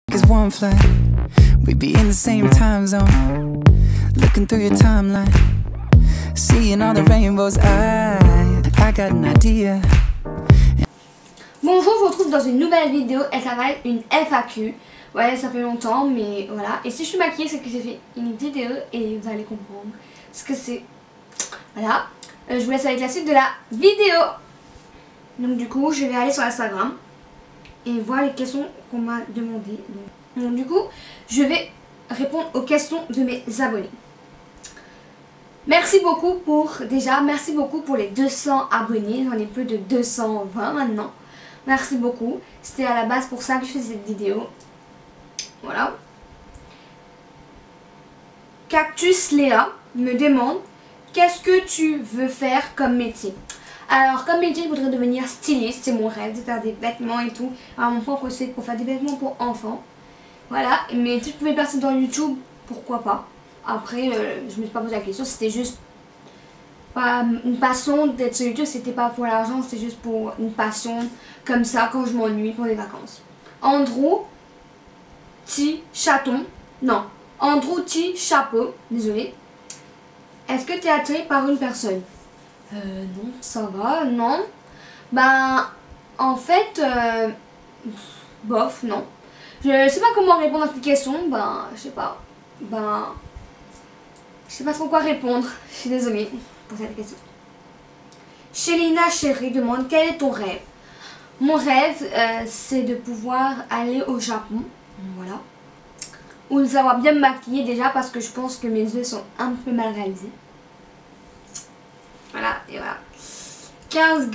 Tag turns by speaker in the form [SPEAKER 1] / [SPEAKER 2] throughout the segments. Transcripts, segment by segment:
[SPEAKER 1] Cause one flight, we'd be in the same time zone. Looking through your timeline, seeing all the rainbows. I got an idea.
[SPEAKER 2] Bonjour, je vous retrouve dans une nouvelle vidéo et ça va être une FAQ. Ouais, ça fait longtemps, mais voilà. Et si je suis maquillée, c'est que j'ai fait une vidéo et vous allez comprendre ce que c'est. Voilà. Je vous laisse avec la suite de la vidéo. Donc du coup, je vais aller sur Instagram et voir les questions qu'on m'a demandées. Donc du coup, je vais répondre aux questions de mes abonnés. Merci beaucoup merci beaucoup pour les 200 abonnés. J'en ai plus de 220 maintenant. Merci beaucoup. C'était à la base pour ça que je faisais cette vidéo. Voilà. Cactus Léa me demande: qu'est-ce que tu veux faire comme métier? Alors comme métier, je voudrais devenir styliste. C'est mon rêve de faire des vêtements et tout. Alors mon propre site pour faire des vêtements pour enfants. Voilà. Mais si je pouvais passer dans YouTube, pourquoi pas. Après, je me suis pas posé la question. C'était juste pas une passion d'être sur YouTube. C'était pas pour l'argent. C'était juste pour une passion comme ça quand je m'ennuie pour les vacances. Andrew T. Chaton. Non. Andrew T. Chapeau. Désolé. Est-ce que tu es attiré par une personne? Non, ça va, non. Ben, en fait, bof, non. Je sais pas comment répondre à cette question. Ben, je sais pas. Ben, je sais pas trop quoi répondre. Je suis désolée pour cette question. Shelina Chérie demande: quel est ton rêve? Mon rêve, c'est de pouvoir aller au Japon. Voilà. Ou de savoir bien me maquiller déjà parce que je pense que mes yeux sont un peu mal réalisés. Voilà, et voilà. 15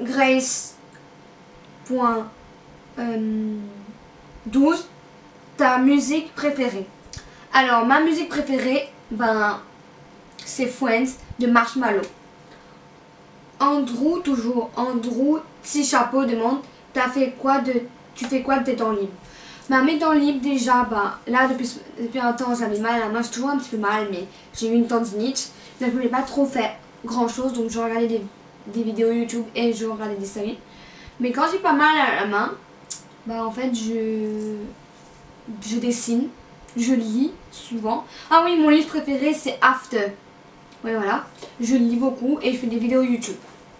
[SPEAKER 2] Grace.12 Ta musique préférée? Alors, ma musique préférée, ben, c'est Friends de Marshmallow. Andrew, toujours Andrew, petit chapeau, demande: tu fais quoi de tes temps libres? Ben, mes temps libres, déjà, ben, là, depuis un temps, j'avais mal à la main, j'ai toujours un petit peu mal, mais j'ai eu une tendinite. Je ne pouvais pas trop faire grand chose, donc je regardais des vidéos YouTube et je regardais des séries. Mais quand j'ai pas mal à la main, bah en fait je dessine, je lis souvent. Ah oui, mon livre préféré c'est After. Ouais, voilà, je lis beaucoup et je fais des vidéos YouTube.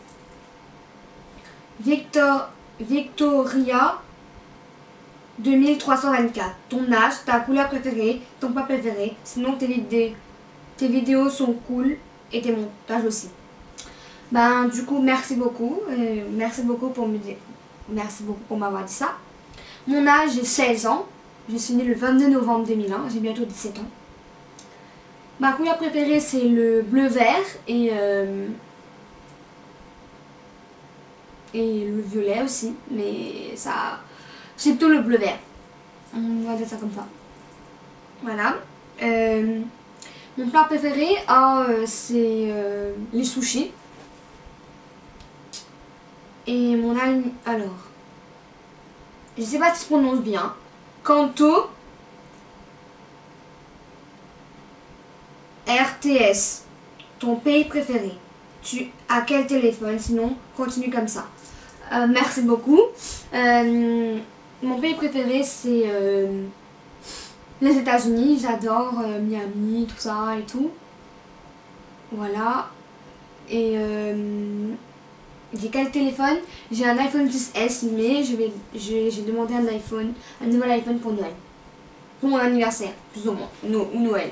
[SPEAKER 2] Victoria 2324. Ton âge, ta couleur préférée, ton plat préféré. Sinon tes vidéos sont cool et tes montages aussi. Ben du coup merci beaucoup. Merci beaucoup pour m'avoir dit ça. Mon âge, j'ai 16 ans. Je suis née le 22 novembre 2001. J'ai bientôt 17 ans. Ma couleur préférée c'est le bleu vert et le violet aussi. Mais ça, c'est plutôt le bleu vert. On va dire ça comme ça. Voilà. Mon plat préféré, c'est les sushis. Et mon aliment, alors, je sais pas si je prononce bien. Kanto RTS. Ton pays préféré? Tu as quel téléphone? Sinon, continue comme ça. Merci beaucoup. Mon pays préféré, c'est les États-Unis. J'adore Miami, tout ça et tout. Voilà. Et j'ai quel téléphone? J'ai un iPhone 10S, mais j'ai demandé un nouvel iPhone pour Noël. Pour mon anniversaire, plus ou moins, ou Noël.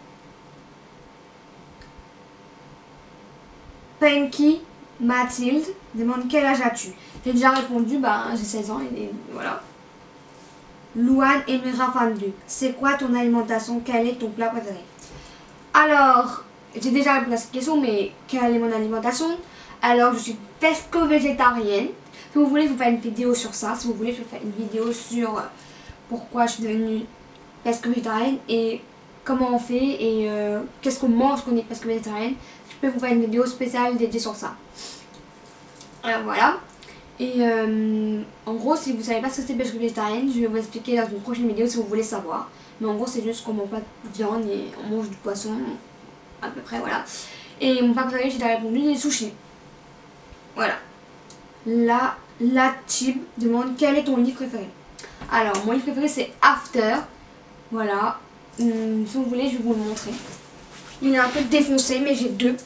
[SPEAKER 2] Pinky Mathilde demande: quel âge as-tu? J'ai déjà répondu, bah j'ai 16 ans et voilà. Louane Emira Fandu, c'est quoi ton alimentation? Quel est ton plat préféré? Alors, j'ai déjà répondu à cette question, mais quelle est mon alimentation? Alors, je suis pesco-végétarienne. Si vous voulez, je vous fais une vidéo sur ça. Si vous voulez, je vous fais une vidéo sur pourquoi je suis devenue pesco-végétarienne et comment on fait et qu'est-ce qu'on mange quand on est pesco-végétarienne. Je peux vous faire une vidéo spéciale dédiée sur ça. Alors voilà. Et en gros, si vous ne savez pas ce que c'est pesco-végétarienne, je vais vous expliquer dans une prochaine vidéo si vous voulez savoir. Mais en gros, c'est juste qu'on ne mange pas de viande et on mange du poisson. À peu près, voilà. Et mon papa préféré, j'ai répondu les sushis. Voilà. La Tib demande: quel est ton livre préféré? Alors, mon livre préféré c'est After. Voilà. Si vous voulez, je vais vous le montrer. Il est un peu défoncé, mais j'ai deux.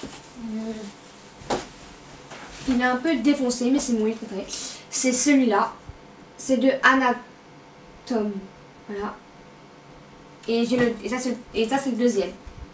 [SPEAKER 2] Il est un peu défoncé, mais c'est mon livre préféré. C'est celui-là. C'est de Anna Tom. Voilà. Et ça c'est le deuxième.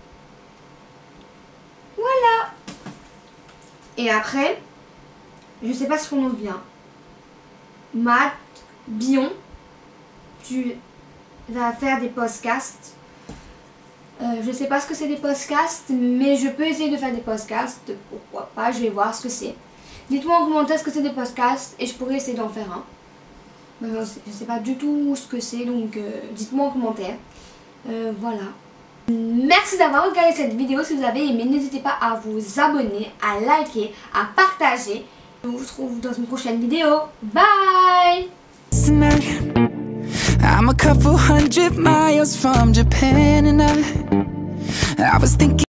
[SPEAKER 2] Voilà. Et après, je sais pas si on prononce bien. Matt Bion, tu vas faire des podcasts. Je sais pas ce que c'est des podcasts, mais je peux essayer de faire des podcasts. Pourquoi pas, je vais voir ce que c'est. Dites-moi en commentaire ce que c'est des podcasts et je pourrais essayer d'en faire un. Je sais pas du tout ce que c'est, donc dites-moi en commentaire. Voilà. Merci d'avoir regardé cette vidéo. Si vous avez aimé, n'hésitez pas à vous abonner, à liker, à partager. Je vous retrouve dans une prochaine vidéo. Bye!
[SPEAKER 1] I'm a couple 100 miles from Japan and I was thinking